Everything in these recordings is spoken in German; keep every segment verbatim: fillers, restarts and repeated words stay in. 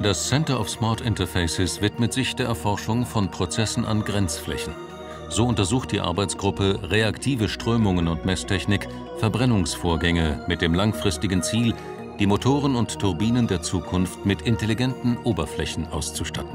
Das Center of Smart Interfaces widmet sich der Erforschung von Prozessen an Grenzflächen. So untersucht die Arbeitsgruppe reaktive Strömungen und Messtechnik, Verbrennungsvorgänge mit dem langfristigen Ziel, die Motoren und Turbinen der Zukunft mit intelligenten Oberflächen auszustatten.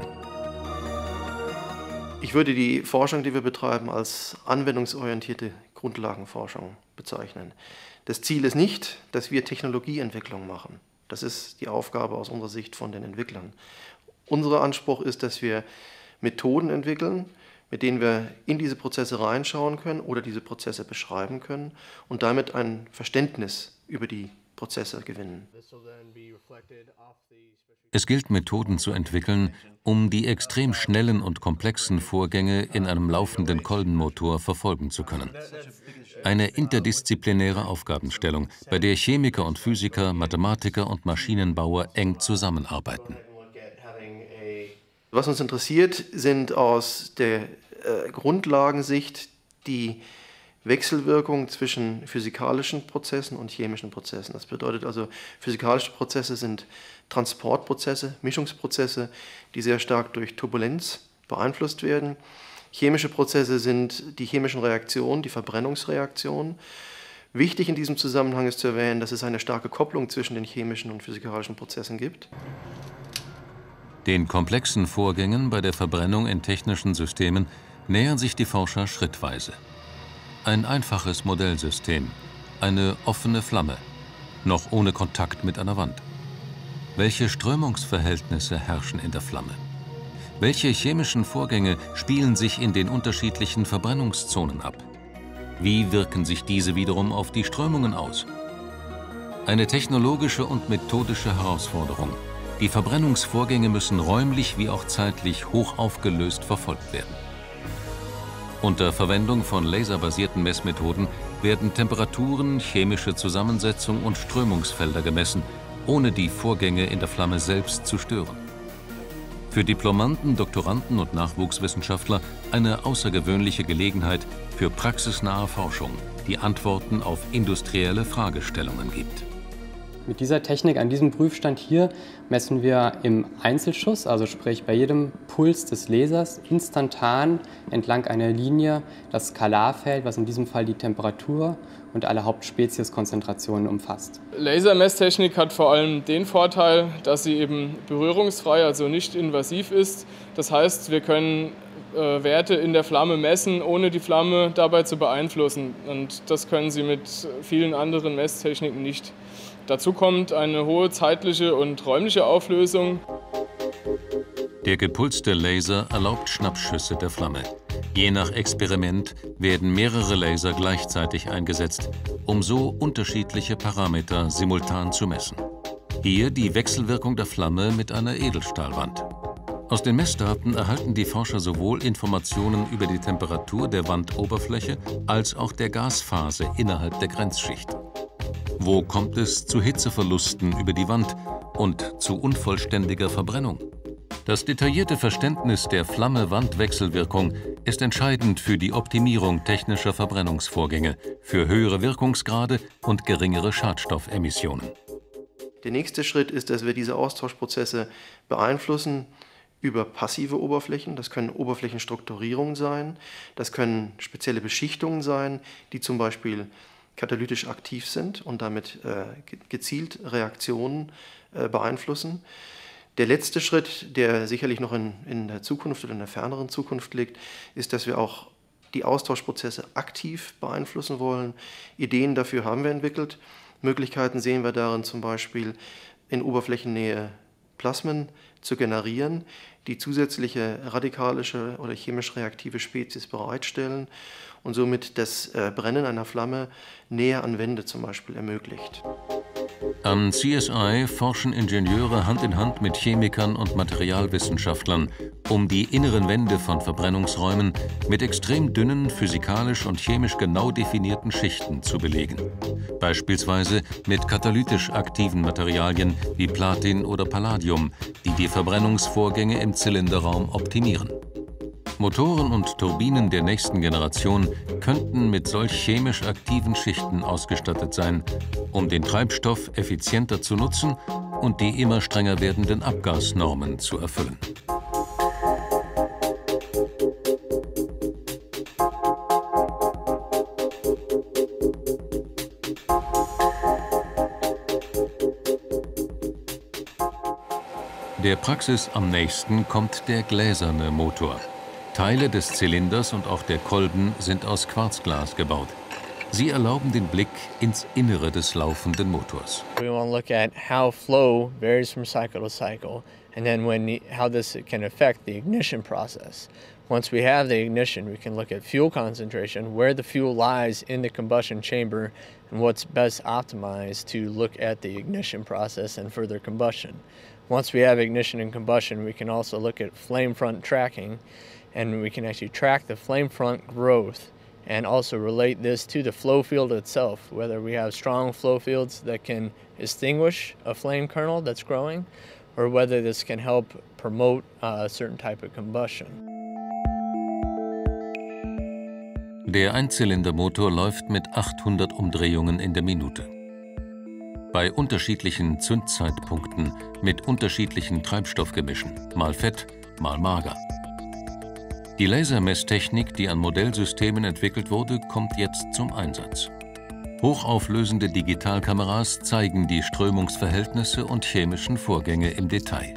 Ich würde die Forschung, die wir betreiben, als anwendungsorientierte Grundlagenforschung bezeichnen. Das Ziel ist nicht, dass wir Technologieentwicklung machen. Das ist die Aufgabe aus unserer Sicht von den Entwicklern. Unser Anspruch ist, dass wir Methoden entwickeln, mit denen wir in diese Prozesse reinschauen können oder diese Prozesse beschreiben können und damit ein Verständnis über die Prozesse gewinnen. Es gilt, Methoden zu entwickeln, um die extrem schnellen und komplexen Vorgänge in einem laufenden Kolbenmotor verfolgen zu können. Eine interdisziplinäre Aufgabenstellung, bei der Chemiker und Physiker, Mathematiker und Maschinenbauer eng zusammenarbeiten. Was uns interessiert, sind aus der äh, Grundlagensicht die Wechselwirkung zwischen physikalischen Prozessen und chemischen Prozessen. Das bedeutet also, physikalische Prozesse sind Transportprozesse, Mischungsprozesse, die sehr stark durch Turbulenz beeinflusst werden. Chemische Prozesse sind die chemischen Reaktionen, die Verbrennungsreaktionen. Wichtig in diesem Zusammenhang ist zu erwähnen, dass es eine starke Kopplung zwischen den chemischen und physikalischen Prozessen gibt. Den komplexen Vorgängen bei der Verbrennung in technischen Systemen nähern sich die Forscher schrittweise. Ein einfaches Modellsystem, eine offene Flamme, noch ohne Kontakt mit einer Wand. Welche Strömungsverhältnisse herrschen in der Flamme? Welche chemischen Vorgänge spielen sich in den unterschiedlichen Verbrennungszonen ab? Wie wirken sich diese wiederum auf die Strömungen aus? Eine technologische und methodische Herausforderung. Die Verbrennungsvorgänge müssen räumlich wie auch zeitlich hoch aufgelöst verfolgt werden. Unter Verwendung von laserbasierten Messmethoden werden Temperaturen, chemische Zusammensetzung und Strömungsfelder gemessen, ohne die Vorgänge in der Flamme selbst zu stören. Für Diplomanden, Doktoranden und Nachwuchswissenschaftler eine außergewöhnliche Gelegenheit für praxisnahe Forschung, die Antworten auf industrielle Fragestellungen gibt. Mit dieser Technik an diesem Prüfstand hier messen wir im Einzelschuss, also sprich bei jedem Puls des Lasers, instantan entlang einer Linie das Skalarfeld, was in diesem Fall die Temperatur und alle Hauptspezieskonzentrationen umfasst. Lasermesstechnik hat vor allem den Vorteil, dass sie eben berührungsfrei, also nicht invasiv ist. Das heißt, wir können äh, Werte in der Flamme messen, ohne die Flamme dabei zu beeinflussen. Und das können Sie mit vielen anderen Messtechniken nicht. Dazu kommt eine hohe zeitliche und räumliche Auflösung. Der gepulste Laser erlaubt Schnappschüsse der Flamme. Je nach Experiment werden mehrere Laser gleichzeitig eingesetzt, um so unterschiedliche Parameter simultan zu messen. Hier die Wechselwirkung der Flamme mit einer Edelstahlwand. Aus den Messdaten erhalten die Forscher sowohl Informationen über die Temperatur der Wandoberfläche als auch der Gasphase innerhalb der Grenzschicht. Wo kommt es zu Hitzeverlusten über die Wand und zu unvollständiger Verbrennung? Das detaillierte Verständnis der Flamme-Wand-Wechselwirkung ist entscheidend für die Optimierung technischer Verbrennungsvorgänge, für höhere Wirkungsgrade und geringere Schadstoffemissionen. Der nächste Schritt ist, dass wir diese Austauschprozesse beeinflussen über passive Oberflächen. Das können Oberflächenstrukturierungen sein, das können spezielle Beschichtungen sein, die zum Beispiel katalytisch aktiv sind und damit äh, gezielt Reaktionen äh, beeinflussen. Der letzte Schritt, der sicherlich noch in, in der Zukunft oder in der ferneren Zukunft liegt, ist, dass wir auch die Austauschprozesse aktiv beeinflussen wollen. Ideen dafür haben wir entwickelt. Möglichkeiten sehen wir darin zum Beispiel in Oberflächennähe Plasmen zu generieren, die zusätzliche radikalische oder chemisch reaktive Spezies bereitstellen und somit das Brennen einer Flamme näher an Wände zum Beispiel ermöglicht. Am C S I forschen Ingenieure Hand in Hand mit Chemikern und Materialwissenschaftlern, um die inneren Wände von Verbrennungsräumen mit extrem dünnen, physikalisch und chemisch genau definierten Schichten zu belegen. Beispielsweise mit katalytisch aktiven Materialien wie Platin oder Palladium, die die Verbrennungsvorgänge im Zylinderraum optimieren. Motoren und Turbinen der nächsten Generation könnten mit solch chemisch aktiven Schichten ausgestattet sein, um den Treibstoff effizienter zu nutzen und die immer strenger werdenden Abgasnormen zu erfüllen. Der Praxis am nächsten kommt der gläserne Motor. Teile des Zylinders und auch der Kolben sind aus Quarzglas gebaut. Sie erlauben den Blick ins Innere des laufenden Motors. We want to look at how flow varies from cycle to cycle, and then when the, how this can affect the ignition process. Once we have the ignition, we can look at fuel concentration, where the fuel lies in the combustion chamber, and what's best optimized to look at the ignition process and further combustion. Once we have ignition and combustion, we can also look at flame front tracking, and we can actually track the flame front growth and also relate this to the flow field itself, whether we have strong flow fields that can extinguish a flame kernel that's growing, or whether this can help promote a certain type of combustion. Der Einzylindermotor läuft mit achthundert Umdrehungen in der Minute. Bei unterschiedlichen Zündzeitpunkten mit unterschiedlichen Treibstoffgemischen, mal fett, mal mager. Die Lasermesstechnik, die an Modellsystemen entwickelt wurde, kommt jetzt zum Einsatz. Hochauflösende Digitalkameras zeigen die Strömungsverhältnisse und chemischen Vorgänge im Detail.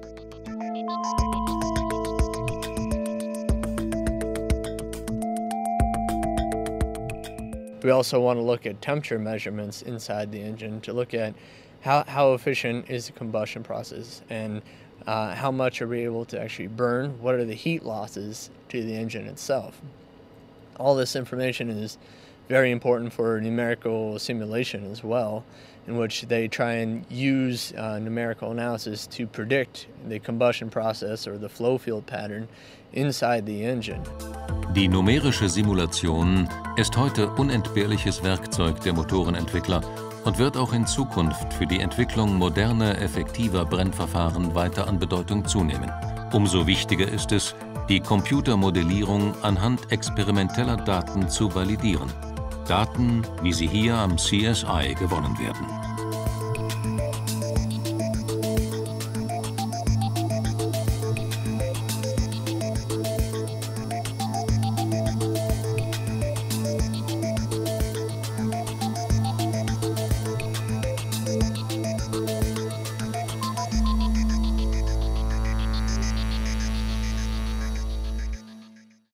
We also want to look at temperature measurements inside the engine to look at how, how efficient is the combustion process, and uh, how much are we able to actually burn, what are the heat losses to the engine itself. All this information is very important for numerical simulation as well, in which they try and use uh, numerical analysis to predict the combustion process or the flow field pattern inside the engine. Die numerische Simulation ist heute unentbehrliches Werkzeug der Motorenentwickler und wird auch in Zukunft für die Entwicklung moderner, effektiver Brennverfahren weiter an Bedeutung zunehmen. Umso wichtiger ist es, die Computermodellierung anhand experimenteller Daten zu validieren. Daten, wie sie hier am C S I gewonnen werden.